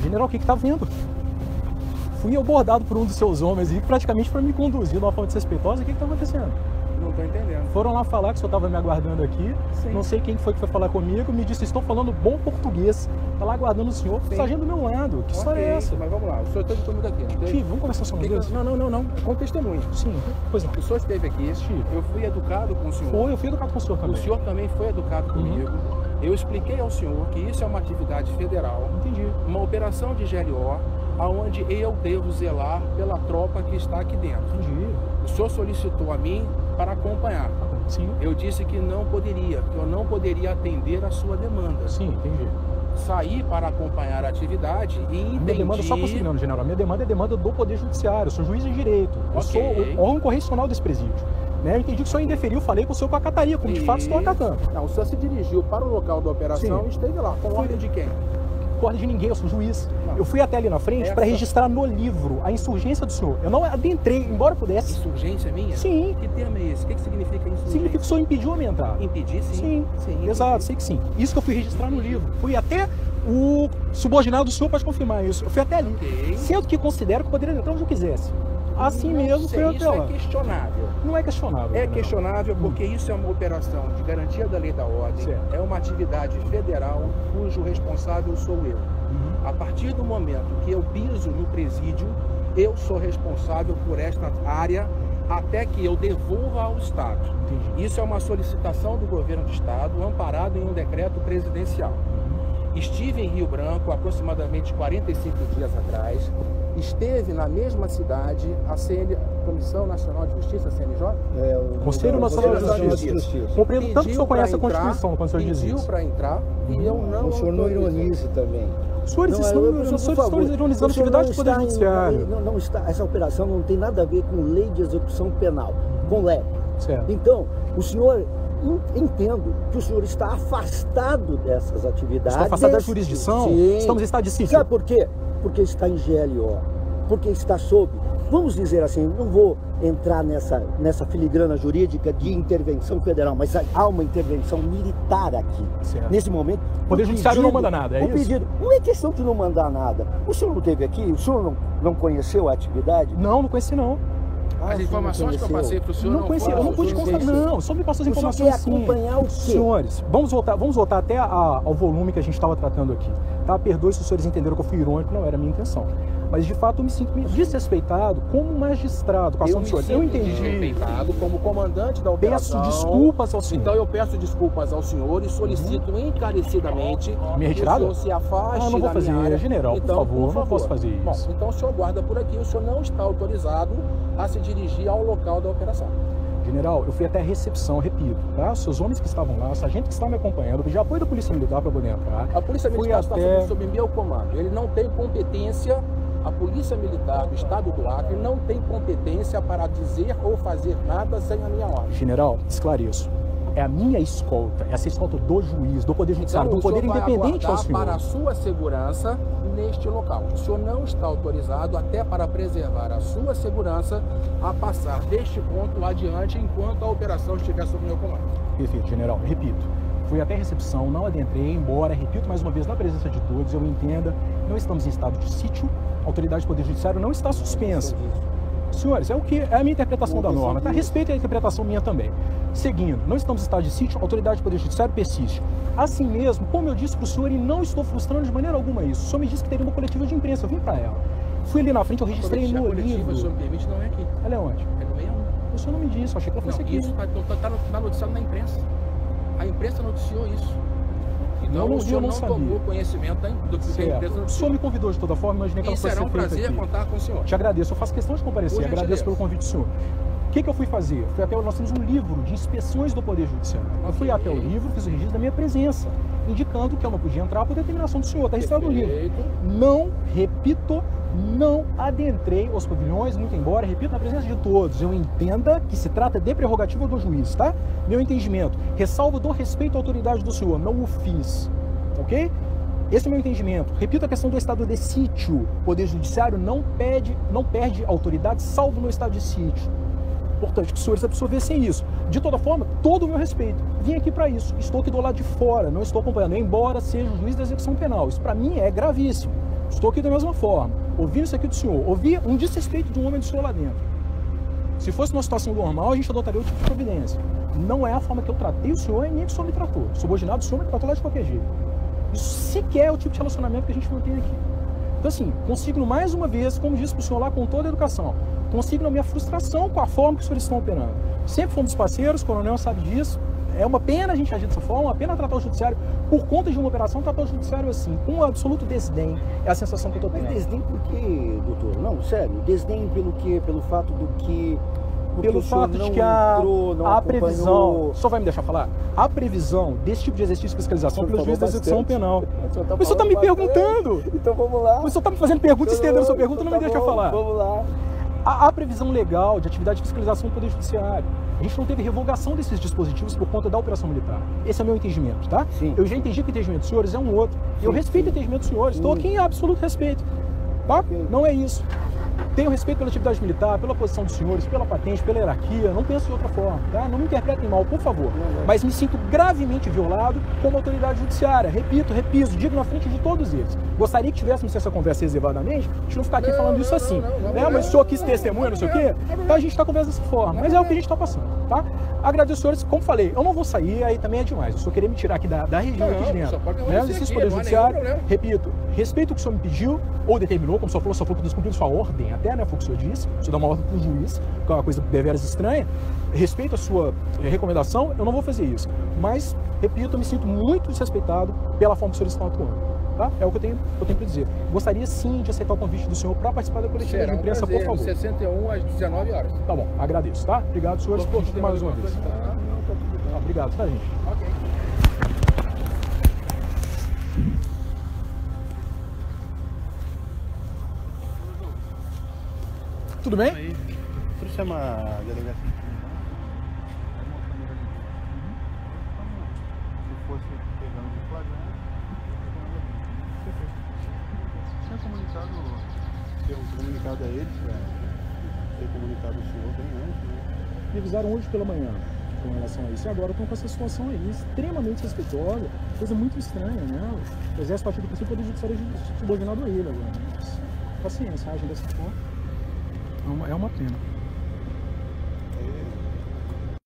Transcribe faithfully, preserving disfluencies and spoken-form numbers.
General, o que que tá vendo? Fui abordado por um dos seus homens e praticamente para me conduzir de uma forma desrespeitosa. O que que tá acontecendo? Não tô entendendo. Foram lá falar que o senhor estava me aguardando aqui. Sim. Não sei quem foi que foi falar comigo. Me disse, estou falando bom português. Tá lá aguardando o senhor. O sargento do meu lado. Que história Ok, é essa? Mas vamos lá, o senhor esteve comigo aqui, não teve? Chief, vamos conversar só uma Que vez? que eu- Não, não, não, não. Com testemunho. Sim, pois não. O senhor esteve aqui, Chief. eu fui educado com o senhor. Foi, eu fui educado com o senhor também. O senhor também foi educado comigo. Eu expliquei ao senhor que isso é uma atividade federal, Entendi. uma operação de G L O, aonde eu devo zelar pela tropa que está aqui dentro. Entendi. O senhor solicitou a mim para acompanhar. Sim. Eu disse que não poderia, que eu não poderia atender a sua demanda. Sim, entendi. Saí para acompanhar a atividade e entendi... Minha demanda, só consignando, general, a minha demanda é demanda do Poder Judiciário, eu sou juiz de direito, eu Ok. sou o órgão correcional desse presídio. Né? Eu entendi que o senhor indeferiu, falei que o senhor acataria, como de fato estou acatando. Não, o senhor se dirigiu para o local da operação Sim. e esteve lá. Com ordem de quem? Ordem de ninguém, eu sou juiz. Não. Eu fui até ali na frente Essa- para registrar no livro a insurgência do senhor. Eu não adentrei, embora pudesse. Insurgência minha? Sim. Que termo é esse? O que, que significa insurgência? Significa que o senhor impediu a minha entrada. Impedir, sim. Sim, exato, sei que sim. Isso que eu fui registrar no livro. Fui até o subordinado do senhor pode confirmar isso. Eu fui até ali. Ok. Sendo que considero que eu poderia entrar onde eu quisesse. Assim Não mesmo sei, foi isso até é lá. questionável. Não é questionável. É não. questionável porque isso é uma operação de garantia da lei e da ordem. Certo. É uma atividade federal cujo responsável sou eu. Uhum. A partir do momento que eu piso no presídio, eu sou responsável por esta área até que eu devolva ao Estado. Entendi. Isso é uma solicitação do governo do Estado, amparado em um decreto presidencial. Estive em Rio Branco aproximadamente quarenta e cinco dias atrás. Esteve na mesma cidade a C N, Comissão Nacional de Justiça, C N J? É, o Conselho Nacional de Nacional de Justiça. Compreendo tanto que o senhor conhece a pra entrar, Constituição quando o senhor diz pediu isso. para entrar e eu não O senhor não autorizei. ironize também. Os senhores Não, estão, eu- os por senhores favor, estão ironizando a o senhor atividade não do Poder está em- Judiciário. Não, não está, essa operação não tem nada a ver com lei de execução penal, com L E P. Certo. Então, o senhor, en- entendo que o senhor está afastado dessas atividades. Estou afastado da jurisdição? Sim. Estamos em estado de sítio. Sabe por quê? Porque está em G L O, porque está sob, vamos dizer assim, não vou entrar nessa, nessa filigrana jurídica de intervenção federal, mas há uma intervenção militar aqui. Certo. Nesse momento. O Poder Judiciário não manda nada, é o isso? Pedido, não é questão de não mandar nada. O senhor não esteve aqui? O senhor não, não conheceu a atividade? Não, não conheci não. Ah, As o senhor não informações que eu conheceu? passei para o senhor Não não conheci, foram... eu não pude o senhor constatar, conheceu. não, só me passou as O senhor informações quer sim. acompanhar o quê? Senhores, vamos voltar, vamos voltar até a- ao volume que a gente estava tratando aqui. Tá? Perdoe se os senhores entenderam que eu fui irônico, não era a minha intenção. Mas de fato eu me sinto desrespeitado como magistrado com a ação Eu dos me senhores. Eu sinto entendi. desrespeitado como comandante da Peço operação. desculpas ao senhor. Então eu peço desculpas ao senhor e solicito encarecidamente Minha que retirada? o senhor se afaste Ah, não vou da fazer, minha área. general, por então, favor, não posso fazer Bom, isso. então o senhor guarda por aqui, o senhor não está autorizado a se dirigir ao local da operação. General, eu fui até a recepção, repito, tá? Os seus homens que estavam lá, o sargento que estava me acompanhando, eu pedi apoio da Polícia Militar para poder entrar. A Polícia Fui Militar está até- sob, sob meu comando. Ele não tem competência, a Polícia Militar do Estado do Acre não tem competência para dizer ou fazer nada sem a minha ordem. General, esclareço. É a minha escolta, essa escolta do juiz, do Poder Judiciário, Então, do Poder o senhor vai Independente ao aguardar senhor. para a sua segurança neste local. O senhor não está autorizado, até para preservar a sua segurança, a passar deste ponto adiante enquanto a operação estiver sob meu comando. Perfeito, general. Repito, fui até a recepção, não adentrei, embora, repito mais uma vez, na presença de todos, eu entenda, não estamos em estado de sítio, a autoridade do Poder Judiciário não está suspensa. Senhores, é o que é a minha interpretação da norma, tá? Respeito a interpretação minha também. Seguindo, não estamos em estado de sítio, a autoridade do Poder Judiciário persiste. Assim mesmo, como eu disse para o senhor, e não estou frustrando de maneira alguma isso, o senhor me disse que teria uma coletiva de imprensa, eu vim para ela. Fui ali na frente, eu registrei A no coletiva, livro. o senhor me permite, não é aqui. Ela é onde? É no meio. O senhor não me disse, eu achei que ela fosse Não, aqui. isso está tá, tá noticiado na imprensa. A imprensa noticiou isso. Então Não, não o vi, senhor eu não não sabia. tomou conhecimento da- do que a Certo. imprensa O senhor noticiou. me convidou de toda forma, imaginei que E ela fosse será um ser feita prazer aqui. contar com o senhor. Te agradeço, eu faço questão de comparecer, Por agradeço gentileza. pelo convite do senhor. O que, que eu fui fazer? Fui até, nós temos um livro de inspeções do Poder Judiciário. Eu fui Ok. até o livro, fiz o registro da minha presença, indicando que eu não podia entrar por determinação do senhor, está registrado no livro. Perfeito. Não, repito, não adentrei os pavilhões, muito embora, repito, na presença de todos, eu entenda que se trata de prerrogativa do juiz, tá? Meu entendimento, ressalvo do respeito à autoridade do senhor, não o fiz, ok? Esse é o meu entendimento. Repito a questão do estado de sítio. O Poder Judiciário não perde, não perde autoridade, salvo no estado de sítio. Importante que os senhores absorvessem isso. De toda forma, todo o meu respeito. Vim aqui para isso. Estou aqui do lado de fora, não estou acompanhando, embora seja o juiz da execução penal. Isso para mim é gravíssimo. Estou aqui da mesma forma, ouvindo isso aqui do senhor, ouvi um desrespeito de um homem do senhor lá dentro. Se fosse uma situação normal, a gente adotaria outro tipo de providência. Não é a forma que eu tratei o senhor e nem que o senhor me tratou. Subordinado, o senhor me tratou lá de qualquer jeito. Isso sequer é o tipo de relacionamento que a gente mantém aqui. Então assim, consigno mais uma vez, como disse para o senhor lá, com toda a educação, consigno a minha frustração com a forma que os senhores estão operando. Sempre fomos parceiros, o coronel sabe disso. É uma pena a gente agir dessa forma, uma pena tratar o judiciário, por conta de uma operação, tratar o judiciário assim, com um absoluto desdém. É a sensação que eu estou tendo. Mas desdém por quê, doutor? Não, sério, desdém pelo quê? Pelo fato do que... Pelo fato de que a, entrou, não a previsão... O senhor vai me deixar falar? A previsão desse tipo de exercício de fiscalização pelo juiz da execução penal. O senhor Mas o senhor está me perguntando. Então vamos lá. Mas o senhor está me fazendo pergunta, estendendo a sua pergunta, não me deixa falar. Vamos lá. A, a previsão legal de atividade de fiscalização do Poder Judiciário. A gente não teve revogação desses dispositivos por conta da operação militar. Esse é o meu entendimento, tá? Sim. Eu já entendi que o entendimento dos senhores é um outro. Sim, eu respeito sim. o entendimento dos senhores. Estou aqui em absoluto respeito. Tá? Sim. Não é isso. Tenho respeito pela atividade militar, pela posição dos senhores, pela patente, pela hierarquia. Não penso de outra forma, tá? Não me interpretem mal, por favor. Não, não. Mas me sinto gravemente violado como autoridade judiciária. Repito, repiso, digo na frente de todos eles. Gostaria que tivéssemos essa conversa reservadamente, a gente não ficar aqui não, falando não, isso não, assim. Não, não, né? Mas o senhor quis testemunha, não sei o quê. Então a gente está conversando dessa forma. Mas é o que a gente está passando, tá? Agradeço os senhores, como falei, eu não vou sair, aí também é demais. Eu só queria me tirar aqui da, da região aqui de dentro. Né? Exercício do Poder Judiciário, repito, respeito o que o senhor me pediu ou determinou, como o senhor falou, só falou que descumpriu sua ordem, até, né, foi o que o senhor disse, o senhor dá uma ordem para o juiz, que é uma coisa deveras estranha. Respeito a sua recomendação, eu não vou fazer isso. Mas, repito, eu me sinto muito desrespeitado pela forma que os senhores estão atuando. Tá? É o que eu tenho, eu tenho para dizer. Gostaria sim de aceitar o convite do senhor para participar da coletiva de imprensa, um prazer, por favor. sessenta e um às dezenove horas. Tá bom, agradeço, tá? Obrigado, senhores, por tudo mais uma vez. Tá? Não, tá tudo bem. Ah, obrigado, tá, gente? Ok. Tudo bem? Aí, tu chama a delegacia. Se fosse pegando de flagrante, tinha comunicado, tinha comunicado a eles, pra ter comunicado o senhor bem antes, né? Me avisaram hoje pela manhã com relação a isso. E agora estão com essa situação aí, extremamente respeitosa, coisa muito estranha, né? O exército partiu do princípio, o Poder Judiciário é subordinado a ele agora. Mas, paciência, agem dessa forma. É uma, é uma pena.